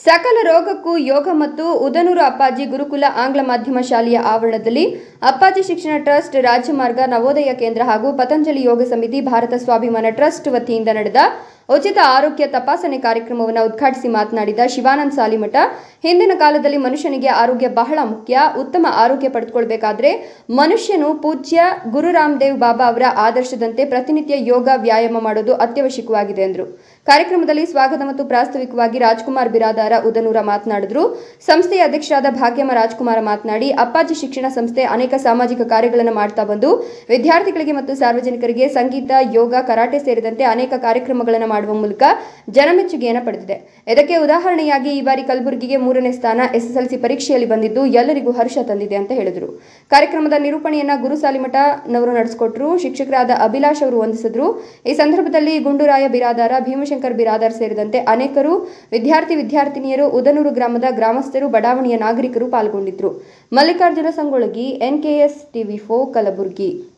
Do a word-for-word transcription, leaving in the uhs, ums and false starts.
ಸಕಲ ರೋಗಕ್ಕೂ ಯೋಗ ಮತ್ತು ಉದನೂರು ಅಪ್ಪಾಜಿ ಗುರುಕುಲ ಆಂಗ್ಲ ಮಾಧ್ಯಮ ಶಾಲೆಯ ಆವರಣದಲ್ಲಿ ಅಪ್ಪಾಜಿ ಶಿಕ್ಷಣ ಟ್ರಸ್ಟ್, ರಾಜಮಾರ್ಗ ನವೋದಯ ಕೇಂದ್ರ ಹಾಗೂ ಪತಂಜಲಿ ಯೋಗ ಸಮಿತಿ, ಭಾರತ ಸ್ವಾಭಿಮಾನ ಟ್ರಸ್ಟ್ ವತಿಯಿಂದ ನಡೆದ ಉಚಿತ ಆರೋಗ್ಯ ತಪಾಸಣೆ ಕಾರ್ಯಕ್ರಮವನ್ನು ಉದ್ಘಾಟಿಸಿ ಮಾತನಾಡಿದ ಶಿವಾನಂದ ಸಾಲಿಮಠ, ಹಿಂದಿನ ಕಾಲದಲ್ಲಿ ಮನುಷ್ಯನಿಗೆ ಆರೋಗ್ಯ ಬಹಳ ಮುಖ್ಯ. ಉತ್ತಮ ಆರೋಗ್ಯ ಪಡೆದುಕೊಳ್ಳಬೇಕಾದ್ರೆ ಮನುಷ್ಯನು ಪೂಜ್ಯ ಗುರು ರಾಮದೇವ್ ಬಾಬಾ ಅವರ ಆದರ್ಶದಂತೆ ಪ್ರತಿನಿತ್ಯ ಯೋಗ ವ್ಯಾಯಾಮ ಮಾಡೋದು ಅತ್ಯವಶ್ಯಕವಾಗಿದೆ ಎಂದರು. ಕಾರ್ಯಕ್ರಮದಲ್ಲಿ ಸ್ವಾಗತ ಮತ್ತು ಪ್ರಾಸ್ತಾವಿಕವಾಗಿ ರಾಜ್ಕುಮಾರ್ ಬಿರಾದಾರ ಉದನೂರ ಮಾತನಾಡಿದರು. ಸಂಸ್ಥೆಯ ಅಧ್ಯಕ್ಷರಾದ ಭಾಗ್ಯಮ್ಮ ರಾಜ್ಕುಮಾರ ಮಾತನಾಡಿ, ಅಪ್ಪಾಜಿ ಶಿಕ್ಷಣ ಸಂಸ್ಥೆ ಅನೇಕ ಸಾಮಾಜಿಕ ಕಾರ್ಯಗಳನ್ನು ಮಾಡ್ತಾ ಬಂದು ವಿದ್ಯಾರ್ಥಿಗಳಿಗೆ ಮತ್ತು ಸಾರ್ವಜನಿಕರಿಗೆ ಸಂಗೀತ, ಯೋಗ, ಕರಾಟೆ ಸೇರಿದಂತೆ ಅನೇಕ ಕಾರ್ಯಕ್ರಮಗಳನ್ನು ಮಾಡುವ ಮೂಲಕ ಜನಮೆಚ್ಚುಗೆಯನ್ನು ಪಡೆದಿದೆ. ಇದಕ್ಕೆ ಉದಾಹರಣೆಯಾಗಿ ಈ ಬಾರಿ ಕಲಬುರಗಿಗೆ ಮೂರನೇ ಸ್ಥಾನ ಎಸ್ಎಸ್ಎಲ್ಸಿ ಪರೀಕ್ಷೆಯಲ್ಲಿ ಬಂದಿದ್ದು ಎಲ್ಲರಿಗೂ ಹರ್ಷ ತಂದಿದೆ ಅಂತ ಹೇಳಿದರು. ಕಾರ್ಯಕ್ರಮದ ನಿರೂಪಣೆಯನ್ನ ಗುರು ಸಾಲಿಮಠನವರು ನಡೆಸಿಕೊಟ್ಟರು. ಶಿಕ್ಷಕರಾದ ಅಭಿಲಾಷ್ ಅವರು ವಂದಿಸಿದ್ರು. ಈ ಸಂದರ್ಭದಲ್ಲಿ ಗುಂಡೂರಾಯ ಬಿರಾದಾರ, ಭೀಮಶಂಕರ್ ಬಿರಾದಾರ್ ಸೇರಿದಂತೆ ಅನೇಕರು ವಿದ್ಯಾರ್ಥಿ ವಿದ್ಯಾರ್ಥಿನಿಯರು, ಉದನೂರು ಗ್ರಾಮದ ಗ್ರಾಮಸ್ಥರು, ಬಡಾವಣೆಯ ನಾಗರಿಕರು ಪಾಲ್ಗೊಂಡಿದ್ದರು. Mallikarjuna Sangolagi, NKS TV four, Kalaburagi.